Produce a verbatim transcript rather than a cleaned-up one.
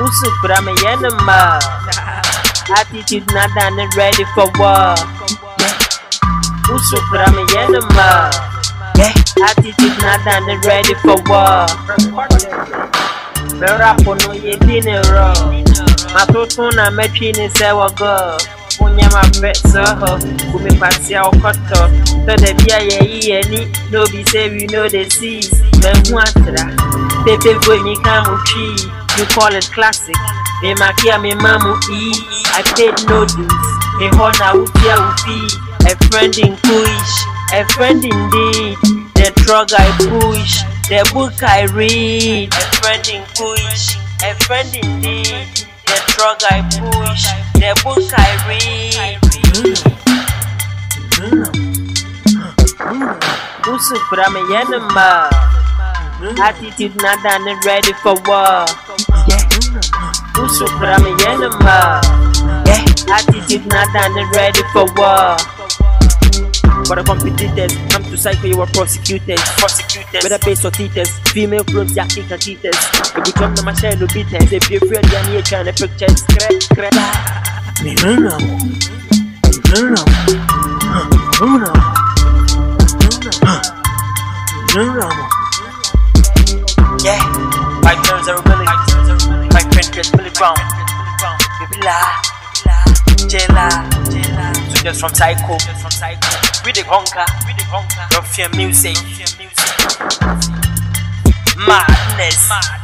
Usupra me yenema. Attitude not done and ready for war. Usupra me yenema. Attitude not done and ready for war. Me rapo no ye dinero. Ma totuna me chini se wago. Unya ma vetso ho. Kumi pasi ya okoto. So the bia ye ye ni. No be say we know the seas. Me huatra. Pepe boy mi kamu chi. You call it classic. Me makia me mamu e. I paid no dues. Me hona utia upi. A friend in push. A friend indeed. The drug I push. The book I read. A friend in push. A friend indeed. The drug I push. The book I read. Usupra me yenema. Attitude not done and ready for war. Usupra me yenema. Attitude not done and ready for war. For the competitors, come to cycle you were prosecutors. Prosecutors. Whether based or theaters, female clones, yaki and cheaters. If you come to my share, no beaters. If you're afraid, you're here trying to pictures. Crack, crack. Me no no. No no. No no. No no. Yeah. Five turns are really. Five printers, Billy Brown. Baby la. Jela. Just from Psycho. We the conquer. We the conquer. Ruffian music. Madness.